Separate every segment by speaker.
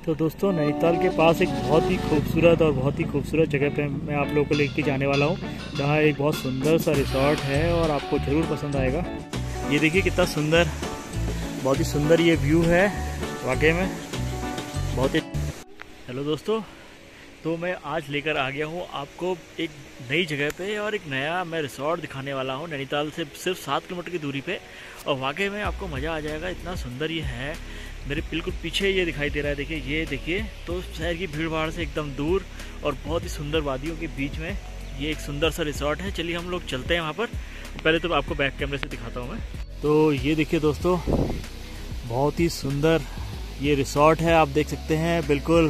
Speaker 1: तो दोस्तों नैनीताल के पास एक बहुत ही खूबसूरत जगह पे मैं आप लोगों को लेके जाने वाला हूँ, जहाँ एक बहुत सुंदर सा रिसॉर्ट है और आपको ज़रूर पसंद आएगा। ये देखिए कितना सुंदर, बहुत ही सुंदर ये व्यू है वाकई में, बहुत ही। हेलो दोस्तों, तो मैं आज लेकर आ गया हूँ आपको एक नई जगह पे और एक नया मैं रिसॉर्ट दिखाने वाला हूँ नैनीताल से सिर्फ 7 किलोमीटर की दूरी पे, और वाकई में आपको मज़ा आ जाएगा। इतना सुंदर ये है, मेरे बिल्कुल पीछे ये दिखाई दे रहा है, देखिए ये देखिए। तो शहर की भीड़ भाड़ से एकदम दूर और बहुत ही सुंदर वादियों के बीच में ये एक सुंदर सा रिसॉर्ट है। चलिए हम लोग चलते हैं वहाँ पर। पहले तो आपको बैक कैमरे से दिखाता हूँ मैं। तो ये देखिए दोस्तों, बहुत ही सुंदर ये रिसॉर्ट है, आप देख सकते हैं बिल्कुल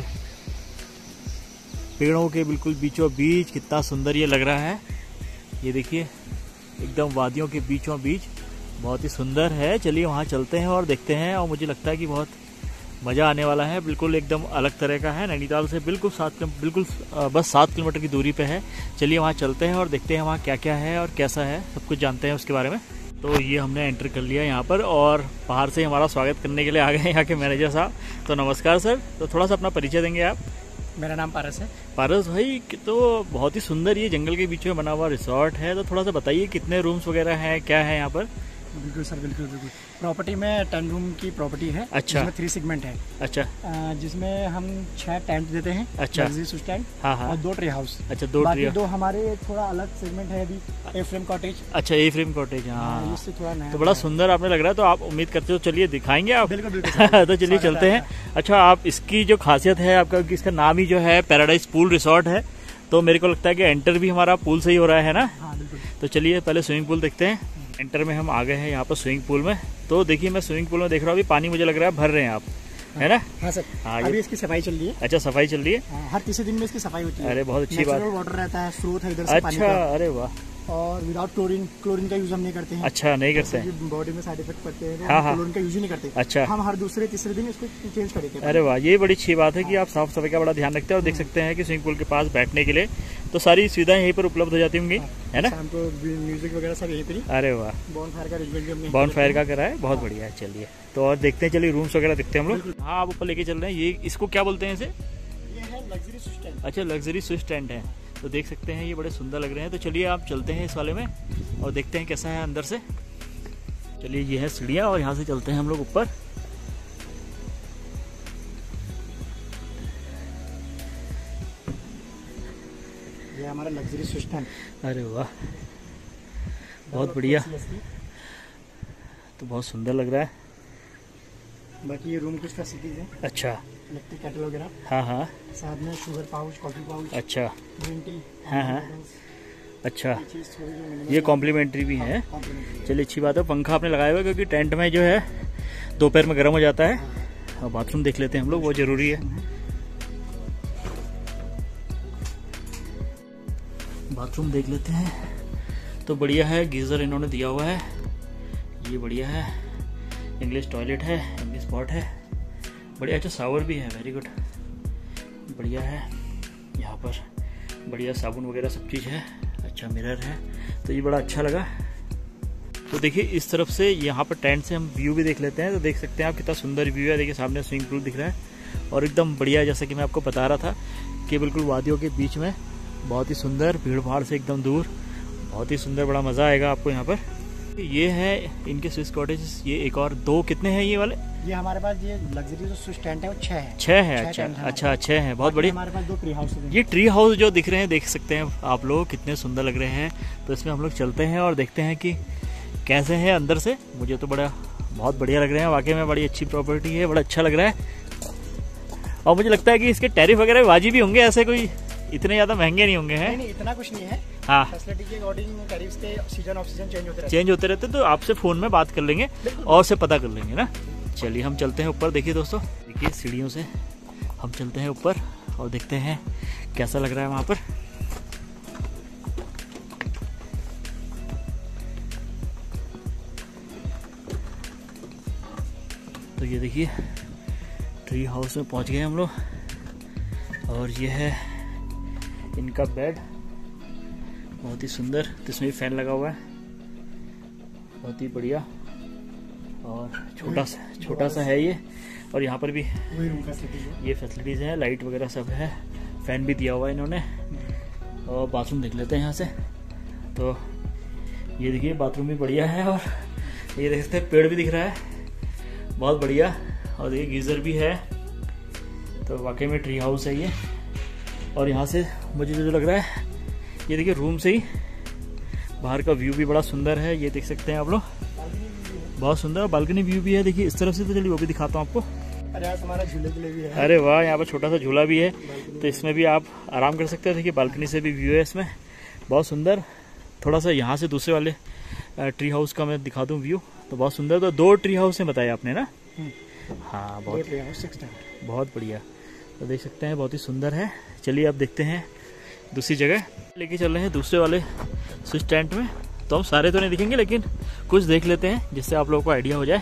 Speaker 1: पेड़ों के बिल्कुल बीचों बीच। कितना सुंदर ये लग रहा है, ये देखिए एकदम वादियों के बीचों बीच, बहुत ही सुंदर है। चलिए वहाँ चलते हैं और देखते हैं, और मुझे लगता है कि बहुत मज़ा आने वाला है। बिल्कुल एकदम अलग तरह का है, नैनीताल से बिल्कुल बस 7 किलोमीटर की दूरी पे है। चलिए वहाँ चलते हैं और देखते हैं वहाँ क्या क्या है और कैसा है, सब कुछ जानते हैं उसके बारे में। तो ये हमने एंटर कर लिया यहाँ पर, और बाहर से हमारा स्वागत करने के लिए आ गए यहाँ के मैनेजर साहब। तो नमस्कार सर, तो थोड़ा सा अपना परिचय देंगे आप?
Speaker 2: मेरा नाम पारस है।
Speaker 1: पारस भाई, तो बहुत ही सुंदर ये जंगल के बीच में बना हुआ रिसॉर्ट है, तो थोड़ा सा बताइए कितने रूम्स वगैरह हैं, क्या है यहाँ पर?
Speaker 2: बिल्कुल सर, बिल्कुल। प्रॉपर्टी में 10 रूम की प्रॉपर्टी है।
Speaker 1: अच्छा।
Speaker 2: जिसमें 3 सेगमेंट है।
Speaker 1: अच्छा।
Speaker 2: जिसमें हम 6 टेंट देते हैं।
Speaker 1: अच्छा।
Speaker 2: Luxury tent.
Speaker 1: हाँ हाँ।
Speaker 2: और 2 ट्री हाउस।
Speaker 1: अच्छा, 2
Speaker 2: बाकी 2 हमारे थोड़ा अलग सेगमेंट है अभी, ए फ्रेम कॉटेज।
Speaker 1: अच्छा, ए फ्रेम कॉटेज। हाँ,
Speaker 2: इससे थोड़ा नया
Speaker 1: तो बड़ा सुंदर आपने लग रहा है, तो आप उम्मीद करते हो, चलिए दिखाएंगे आप?
Speaker 2: बिल्कुल बिल्कुल।
Speaker 1: तो चलिए चलते हैं। अच्छा, आप इसकी जो खासियत है आपका, इसका नाम ही जो है पैराडाइज पूल रिसॉर्ट है, तो मेरे को लगता है कि एंटर भी हमारा पूल से ही हो रहा है ना?
Speaker 2: हाँ बिल्कुल।
Speaker 1: तो चलिए पहले स्विमिंग पूल देखते हैं। एंटर में हम आ गए हैं यहाँ पर स्विमिंग पूल में। तो देखिए मैं स्विमिंग पूल में देख रहा हूँ, अभी पानी मुझे लग रहा है भर रहे हैं आप, है ना?
Speaker 2: हाँ सर।
Speaker 1: हाँ,
Speaker 2: अभी इसकी सफाई चल रही है।
Speaker 1: अच्छा, सफाई चल रही है।
Speaker 2: हर तीसरे दिन में इसकी सफाई होती है।
Speaker 1: अरे बहुत अच्छी बात।
Speaker 2: वाटर रहता है, स्रोत है इधर से पानी
Speaker 1: अच्छा,
Speaker 2: का।
Speaker 1: अरे वाह।
Speaker 2: और विदाउट क्लोरीन का यूज हम नहीं करते हैं।
Speaker 1: अच्छा, नहीं करते हैं?
Speaker 2: बॉडी में साइड इफेक्ट पड़ते हैं,
Speaker 1: हाँ हाँ।
Speaker 2: क्लोरीन का यूज ही नहीं करते।
Speaker 1: अच्छा।
Speaker 2: हम हर दूसरे तीसरे दिन इसको चेंज करेंगे।
Speaker 1: अरे वाह, ये बड़ी अच्छी बात है कि आप साफ सफाई का बड़ा ध्यान रखते हैं। और देख सकते हैं कि स्विमिंग पूल के पास बैठने के लिए तो सारी सुविधाएं यहीं पर उपलब्ध हो जाती होंगी, है ना?
Speaker 2: शाम को म्यूजिक वगैरह सब यहीं पर।
Speaker 1: अरे वाह,
Speaker 2: बॉनफायर का अरेंजमेंट भी हमने
Speaker 1: बॉनफायर का करा है, बहुत बढ़िया है। चलिए तो और देखते हैं, चलिए रूम्स वगैरह देखते हैं हम लोग। हाँ, आप ऊपर लेके चल रहे हैं। ये इसको क्या बोलते हैं इसे?
Speaker 2: ये है लग्जरी स्विच टेंट।
Speaker 1: अच्छा, लग्जरी स्विच टेंट है। तो देख सकते हैं ये बड़े सुंदर लग रहे हैं। तो चलिए आप चलते हैं इस वाले में और देखते हैं कैसा है अंदर से। चलिए ये है सीढ़ियाँ, और यहाँ से चलते हैं हम लोग ऊपर।
Speaker 2: ये हमारा लग्जरी स्विच टेंट।
Speaker 1: अरे वाह, बहुत बढ़िया, तो बहुत सुंदर लग रहा है।
Speaker 2: बाकी ये रूम कुछ फैसिलिटीज है।
Speaker 1: अच्छा।
Speaker 2: इलेक्ट्रिक केटल वगैरह।
Speaker 1: हाँ हाँ।
Speaker 2: साथ में शुगर पाउच, कॉफी पाउच।
Speaker 1: अच्छा।
Speaker 2: Green tea.
Speaker 1: हाँ हाँ। अच्छा, ये कॉम्प्लीमेंट्री भी है। चलिए अच्छी बात है। पंखा आपने लगाया हुआ है, क्योंकि टेंट में जो है दोपहर में गर्म हो जाता है। और बाथरूम देख लेते हैं हम लोग, वो जरूरी है। बाथरूम देख लेते हैं, तो बढ़िया है, गीजर इन्होंने दिया हुआ है, ये बढ़िया है। इंग्लिश टॉयलेट है, इंग्लिश पॉट है, बढ़िया। अच्छा, शावर भी है, वेरी गुड, बढ़िया है। यहाँ पर बढ़िया साबुन वगैरह सब चीज़ है। अच्छा, मिरर है, तो ये बड़ा अच्छा लगा। तो देखिए इस तरफ से यहाँ पर टेंट से हम व्यू भी देख लेते हैं। तो देख सकते हैं आप कितना सुंदर व्यू है। देखिए सामने स्विमिंग पूल दिख रहा है, और एकदम बढ़िया, जैसा कि मैं आपको बता रहा था कि बिल्कुल वादियों के बीच में, बहुत ही सुंदर, भीड़ भाड़ से एकदम दूर, बहुत ही सुंदर, बड़ा मज़ा आएगा आपको यहाँ पर। ये है इनके स्विस कॉटेज। ये एक और 2 कितने हैं ये वाले?
Speaker 2: ये हमारे पास ये लग्जरी जो स्विच टेंट है वो 6 है।
Speaker 1: 6 है। अच्छा अच्छा, 6 है, बहुत बढ़िया।
Speaker 2: हमारे पास 2 ट्री हाउस है।
Speaker 1: ये ट्री हाउस जो दिख रहे हैं, देख सकते हैं आप लोग, कितने सुंदर लग रहे हैं। तो इसमें हम लोग चलते हैं और देखते हैं कि कैसे है अंदर से। मुझे तो बहुत बढ़िया लग रहे हैं, वाकई में बड़ी अच्छी प्रॉपर्टी है, बड़ा अच्छा लग रहा है। और मुझे लगता है कि इसके टैरिफ वगैरह वाजिब भी होंगे, ऐसे कोई इतने ज़्यादा महंगे नहीं होंगे हैं?
Speaker 2: नहीं, इतना कुछ नहीं है।
Speaker 1: हाँ,
Speaker 2: फैसिलिटी के अकॉर्डिंग टैरिफ्स के सीजन ऑफ सीजन
Speaker 1: चेंज होते रहते, तो आपसे फ़ोन में बात कर लेंगे और से पता कर लेंगे ना। चलिए हम चलते हैं ऊपर। देखिए दोस्तों, देखिए सीढ़ियों से हम चलते हैं ऊपर और देखते हैं कैसा लग रहा है वहाँ पर। तो ये देखिए ट्री हाउस में पहुँच गए हम लोग, और ये है इनका बेड, बहुत ही सुंदर। तो इसमें भी फैन लगा हुआ है, बहुत ही बढ़िया, और छोटा सा है ये। और यहाँ पर भी
Speaker 2: वही रूम फैसिलिटी है।
Speaker 1: ये फैसिलिटीज़ हैं, लाइट वगैरह सब है, फ़ैन भी दिया हुआ है इन्होंने। और बाथरूम देख लेते हैं यहाँ से। तो ये देखिए बाथरूम भी बढ़िया है, और ये देख सकते हैं पेड़ भी दिख रहा है, बहुत बढ़िया। और ये गीज़र भी है, तो वाकई में ट्री हाउस है ये। और यहाँ से मुझे जो लग रहा है, ये देखिए रूम से ही बाहर का व्यू भी बड़ा सुंदर है, ये देख सकते हैं आप लोग, बहुत सुंदर। बालकनी व्यू भी है, देखिए इस तरफ से। तो चलिए वो भी दिखाता हूँ आपको।
Speaker 2: अरे यार हमारा झूले के लिए भी है।
Speaker 1: अरे वाह, यहाँ पर छोटा सा झूला भी है, तो इसमें भी आप आराम कर सकते हैं। देखिए बालकनी से भी व्यू है इसमें, बहुत सुंदर। थोड़ा सा यहाँ से दूसरे वाले ट्री हाउस का मैं दिखा दूँ व्यू, तो बहुत सुंदर। तो 2 ट्री हाउस हैं बताया आपने ना? हाँ, बहुत बढ़िया। तो देख सकते हैं बहुत ही सुंदर है। चलिए अब देखते हैं दूसरी जगह, लेके चल रहे हैं दूसरे वाले स्विच टेंट में। तो हम सारे तो नहीं दिखेंगे, लेकिन कुछ देख लेते हैं जिससे आप लोगों को आइडिया हो जाए।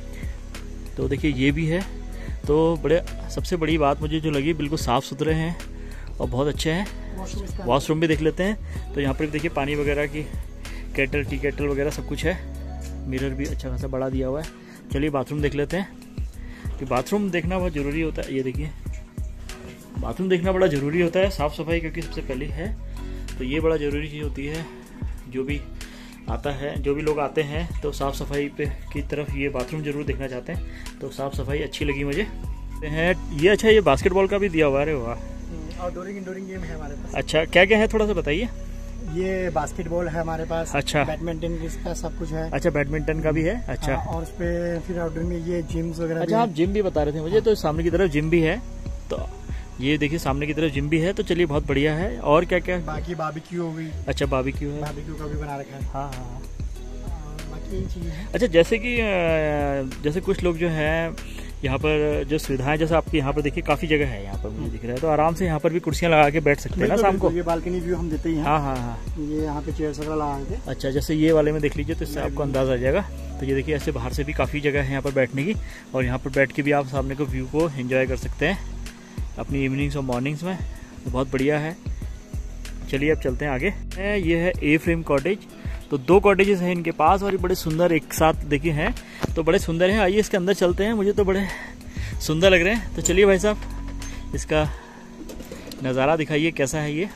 Speaker 1: तो देखिए ये भी है, तो सबसे बड़ी बात मुझे जो लगी, बिल्कुल साफ़ सुथरे हैं और बहुत अच्छे हैं। वॉशरूम भी देख लेते हैं। तो यहाँ पर भी देखिए पानी वगैरह की केटल, टी केटल वगैरह सब कुछ है। मिरर भी अच्छा खासा बड़ा दिया हुआ है। चलिए बाथरूम देख लेते हैं, कि बाथरूम देखना बहुत ज़रूरी होता है। ये देखिए बाथरूम देखना बड़ा ज़रूरी होता है, साफ़ सफाई क्योंकि सबसे पहले है, तो ये बड़ा ज़रूरी चीज़ होती है। जो भी लोग आते हैं तो साफ़ सफाई की तरफ ये बाथरूम ज़रूर देखना चाहते हैं। तो साफ़ सफाई अच्छी लगी मुझे। ये अच्छा, ये बास्केटबॉल का भी दिया हुआ है। अरे वाह,
Speaker 2: आउटडोरिंग इंडोरिंग गेम है हमारे पास।
Speaker 1: अच्छा, क्या क्या है थोड़ा सा बताइए।
Speaker 2: ये बास्केटबॉल है हमारे पास।
Speaker 1: अच्छा,
Speaker 2: बैडमिंटन का सब कुछ है।
Speaker 1: अच्छा, बैडमिंटन का भी है। अच्छा,
Speaker 2: और उस पे फिर आउटडोर में ये जिम्स वगैरह।
Speaker 1: अच्छा, आप जिम भी बता रहे थे मुझे, तो सामने की तरफ जिम भी है। तो ये देखिए सामने की तरफ जिम भी है। तो चलिए बहुत बढ़िया है। और क्या क्या?
Speaker 2: बाकी बारबेक्यू हो गई।
Speaker 1: अच्छा, बारबेक्यू है,
Speaker 2: बारबेक्यू का भी बना रखा है।
Speaker 1: हाँ हाँ।
Speaker 2: बाकी यही चीज़ है।
Speaker 1: अच्छा, जैसे कुछ लोग जो हैं यहाँ पर जो सुविधाएं, जैसे आपके यहाँ पर देखिए काफ़ी जगह है यहाँ पर मुझे दिख रहा है, तो आराम से यहाँ पर भी कुर्सियाँ लगा के बैठ सकते हैं ना शाम को।
Speaker 2: ये बालकनी व्यू हम देते ही हैं।
Speaker 1: हाँ हाँ हाँ,
Speaker 2: ये यहाँ पे चेयर्स वगैरह लगाए थे।
Speaker 1: अच्छा, जैसे ये वाले में देख लीजिए, तो इससे आपको अंदाज़ा आ जाएगा। तो ये देखिए ऐसे बाहर से भी काफ़ी जगह है यहाँ पर बैठने की, और यहाँ पर बैठ के भी आप सामने को व्यू को एंजॉय कर सकते हैं अपनी इवनिंग्स और मॉर्निंग्स में। तो बहुत बढ़िया है। चलिए अब चलते हैं आगे। ये है ए फ्रेम कॉटेज। तो 2 कॉटेजेस हैं इनके पास, और ये बड़े सुंदर एक साथ देखिए हैं, तो बड़े सुंदर हैं। आइए इसके अंदर चलते हैं, मुझे तो बड़े सुंदर लग रहे हैं। तो चलिए भाई साहब, इसका नज़ारा दिखाइए कैसा है ये।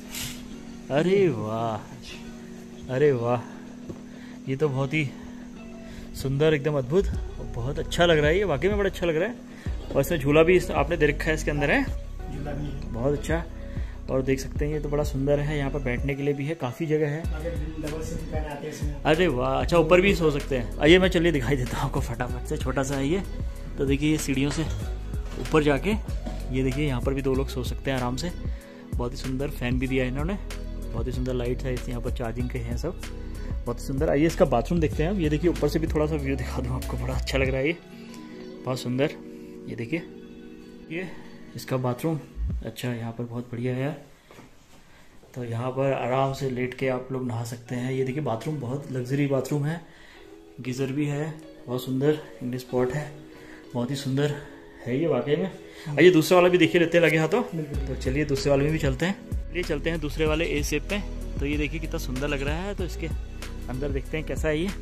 Speaker 1: अरे वाह, अरे वाह, ये तो बहुत ही सुंदर, एकदम अद्भुत, बहुत अच्छा लग रहा है ये, वाकई में बड़ा अच्छा लग रहा है। और इसमें झूला भी आपने दे रखा है इसके अंदर है,
Speaker 2: झूला भी है,
Speaker 1: बहुत अच्छा। और देख सकते हैं ये तो बड़ा सुंदर है, यहाँ पर बैठने के लिए भी है, काफ़ी जगह है। अरे वाह, अच्छा, ऊपर भी सो सकते हैं। आइए मैं चलिए दिखाई देता हूँ आपको फटाफट से, छोटा सा है ये। तो देखिए ये सीढ़ियों से ऊपर जाके, ये देखिए यहाँ पर भी 2 लोग सो सकते हैं आराम से। बहुत ही सुंदर, फैन भी दिया है इन्होंने, बहुत ही सुंदर लाइट है, यहाँ पर चार्जिंग के हैं सब, बहुत ही सुंदर। आइए इसका बाथरूम देखते हैं। ये देखिए ऊपर से भी थोड़ा सा व्यू दिखा दूँ आपको, बड़ा अच्छा लग रहा है ये, बहुत सुंदर। ये देखिए ये इसका बाथरूम, अच्छा यहाँ पर बहुत बढ़िया है। तो यहाँ पर आराम से लेट के आप लोग नहा सकते हैं। ये देखिए बाथरूम बहुत लग्जरी बाथरूम है, गीज़र भी है, बहुत सुंदर इंग्लिश स्पॉट है, बहुत ही सुंदर है ये वाकई में। आइए दूसरा वाला भी देखिए लेते लगे हाथों। तो चलिए दूसरे वाले में भी चलते हैं। चलिए चलते हैं दूसरे वाले ए शेप पे। तो ये देखिए कितना सुंदर लग रहा है। तो इसके अंदर देखते हैं कैसा है ये।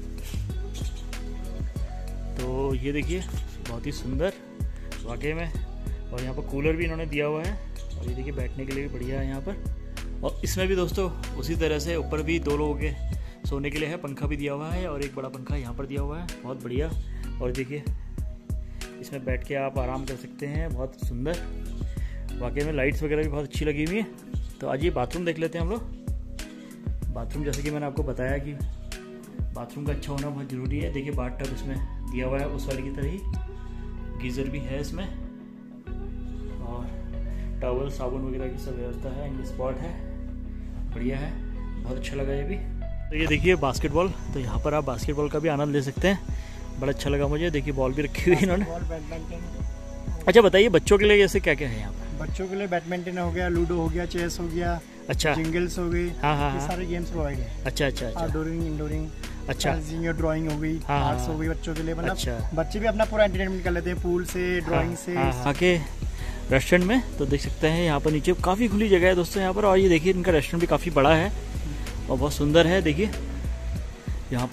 Speaker 1: तो ये देखिए बहुत ही सुंदर वाकई में, और यहाँ पर कूलर भी इन्होंने दिया हुआ है, और ये देखिए बैठने के लिए भी बढ़िया है यहाँ पर। और इसमें भी दोस्तों उसी तरह से ऊपर भी 2 लोगों के सोने के लिए है, पंखा भी दिया हुआ है, और एक बड़ा पंखा यहाँ पर दिया हुआ है, बहुत बढ़िया। और देखिए इसमें बैठ के आप आराम कर सकते हैं, बहुत सुंदर वाकई में। लाइट्स वगैरह भी बहुत अच्छी लगी हुई है। तो आज ये बाथरूम देख लेते हैं हम लोग। बाथरूम जैसे कि मैंने आपको बताया कि बाथरूम का अच्छा होना बहुत ज़रूरी है। देखिए बाथ टब इसमें दिया हुआ है उस वाले की तरह ही, गीज़र भी है इसमें, और टॉवल साबुन वगैरह की सब व्यवस्था है, इंग्लिश स्पॉट है, बढ़िया है, बहुत अच्छा लगा ये भी। तो ये देखिए बास्केटबॉल, तो यहाँ पर आप बास्केटबॉल का भी आनंद ले सकते हैं, बड़ा अच्छा लगा मुझे। देखिए बॉल भी रखी हुई है इन्होंने। अच्छा बताइए बच्चों के लिए जैसे क्या क्या है यहाँ पर?
Speaker 2: बच्चों के लिए बैडमिंटन हो गया, लूडो हो गया, चेस हो गया,
Speaker 1: अच्छा,
Speaker 2: जिंगल्स हो गई,
Speaker 1: हाँ हाँ,
Speaker 2: ये सारे गेम्स प्रोवाइड है।
Speaker 1: अच्छा अच्छा अच्छा,
Speaker 2: आउटडोरिंग इंडोरिंग,
Speaker 1: अच्छा,
Speaker 2: ड्राइंग हो गई,
Speaker 1: हाँ,
Speaker 2: आर्ट्स हो गई बच्चों के लिए, मतलब
Speaker 1: अच्छा,
Speaker 2: बच्चे भी अपना पूरा एंटरटेनमेंट कर लेते हैं पूल से, ड्राइंग से।
Speaker 1: आके रेस्टोरेंट में तो देख सकते हैं यहाँ पर नीचे काफ़ी खुली जगह है दोस्तों यहाँ पर। और ये देखिए इनका रेस्टोरेंट भी काफ़ी बड़ा है और बहुत सुंदर है। देखिए यहाँ पर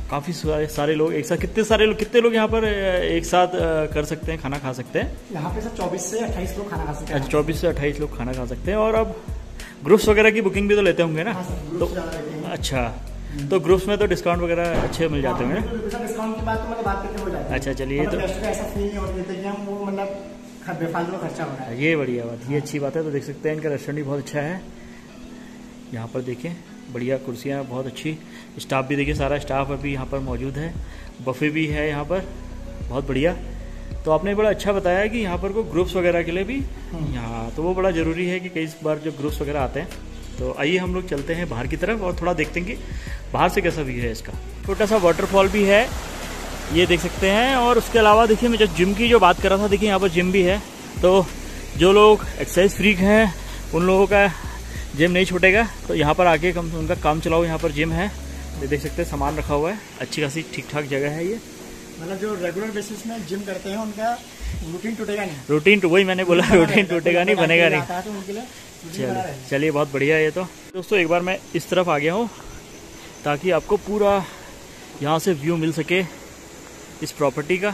Speaker 1: काफ़ी सारे लोग एक साथ, कितने लोग यहाँ पर एक साथ कर सकते हैं, खाना खा सकते हैं?
Speaker 2: यहाँ पे सर 24 से 28 लोग खाना खा सकते हैं।
Speaker 1: अच्छा, 24 से 28 लोग खाना खा सकते हैं। और अब ग्रुप्स वगैरह की बुकिंग भी तो लेते होंगे ना? तो अच्छा, तो ग्रुप्स में तो डिस्काउंट वगैरह अच्छे मिल जाते होंगे ना?
Speaker 2: डिस्काउंट की बात तो मतलब बात करके हो जाती है। अच्छा,
Speaker 1: चलिए, तो
Speaker 2: ऐसा फील नहीं होता कि हम वो मतलब बेफालतू में खर्चा हो रहा है।
Speaker 1: ये बढ़िया बात, ये अच्छी बात है। तो देख सकते हैं इनका रेस्टोरेंट भी बहुत अच्छा है। यहाँ पर देखें, बढ़िया कुर्सियाँ, बहुत अच्छी। स्टाफ भी देखिए, सारा स्टाफ अभी यहाँ पर मौजूद है। बफे भी है यहाँ पर, बहुत बढ़िया। तो आपने बड़ा अच्छा बताया कि यहाँ पर को ग्रुप्स वगैरह के लिए भी यहाँ, तो वो बड़ा ज़रूरी है कि कई बार जो ग्रुप्स वगैरह आते हैं। तो आइए हम लोग चलते हैं बाहर की तरफ और थोड़ा देखते हैं कि बाहर से कैसा व्यू है इसका। छोटा सा वाटरफॉल भी है, ये देख सकते हैं। और उसके अलावा देखिए, मैं जो जिम की जो बात कर रहा था, देखिए यहाँ पर जिम भी है। तो जो लोग एक्सरसाइज फ्रीक हैं उन लोगों का जिम नहीं छूटेगा, तो यहाँ पर आके उनका काम चलाओ। यहाँ पर जिम है, ये देख सकते हैं, सामान रखा हुआ है, अच्छी खासी ठीक ठाक जगह है ये।
Speaker 2: मतलब जो रेगुलर बेसिस में जिम करते हैं उनका रूटीन टूटेगा नहीं।
Speaker 1: रूटीन वही मैंने बोला, रूटीन टूटेगा नहीं, बनेगा नहीं। चलिए, बहुत बढ़िया है ये। तो दोस्तों, एक बार मैं इस तरफ आ गया हूँ ताकि आपको पूरा यहाँ से व्यू मिल सके इस प्रॉपर्टी का।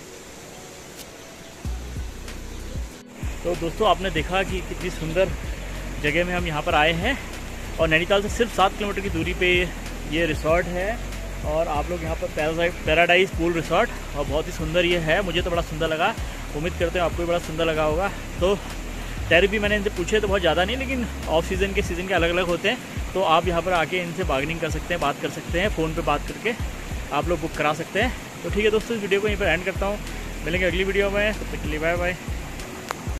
Speaker 1: तो दोस्तों, आपने देखा कि कितनी सुंदर जगह में हम यहाँ पर आए हैं और नैनीताल से सिर्फ 7 किलोमीटर की दूरी पे ये रिसॉर्ट है। और आप लोग यहाँ पर पैराडाइज पूल रिसॉर्ट, और बहुत ही सुंदर ये है, मुझे तो बड़ा सुंदर लगा। उम्मीद करते हैं आपको भी बड़ा सुंदर लगा होगा। तो टैरिफ भी मैंने इनसे पूछे तो बहुत ज़्यादा नहीं, लेकिन ऑफ सीज़न के अलग अलग होते हैं। तो आप यहाँ पर आके इनसे बार्गेनिंग कर सकते हैं, बात कर सकते हैं, फ़ोन पर बात करके आप लोग बुक करा सकते हैं। तो ठीक है दोस्तों, इस वीडियो को यहीं पर एंड करता हूँ। मिलेंगे अगली वीडियो में, तब तक के लिए बाय बाय।